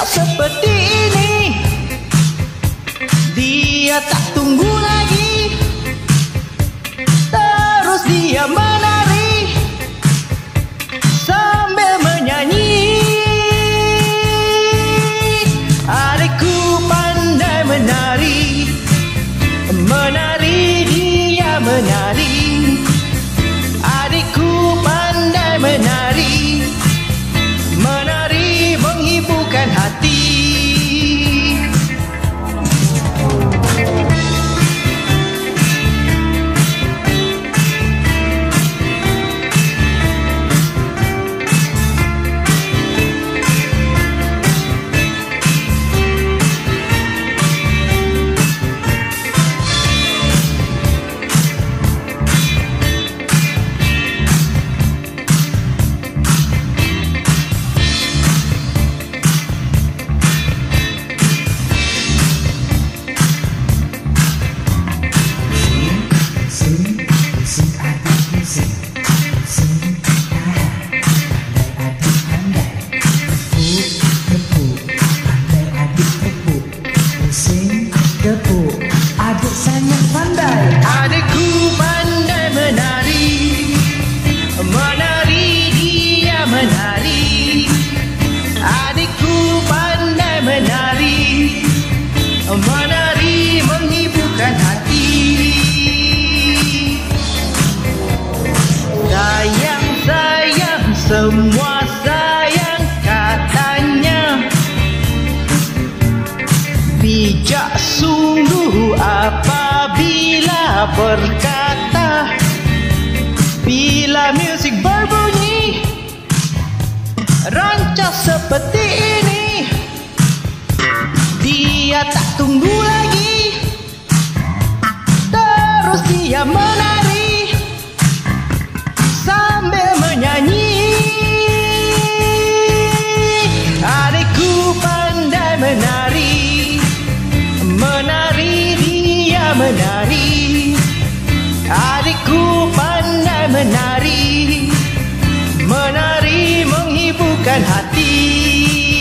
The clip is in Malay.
Rancak seperti ini, dia tak tunggu lagi, terus dia menari sambil menyanyi. Adikku pandai menari, menari dia menari. Adikku pandai menari, menari menghiburkan hati. Adik sangat pandai. Adikku pandai menari, menari dia menari. Adikku pandai menari, menari menghiburkan hati. Sayang, sayang, semua sayang katanya. Bijak sungguh apabila berkata, bila musik berbunyi, rancak seperti ini, dia tak tunggu lagi, terus dia menari sambil menyanyi. Adikku pandai menari, menari dia menari. Adikku pandai menari, menari menghiburkan hati.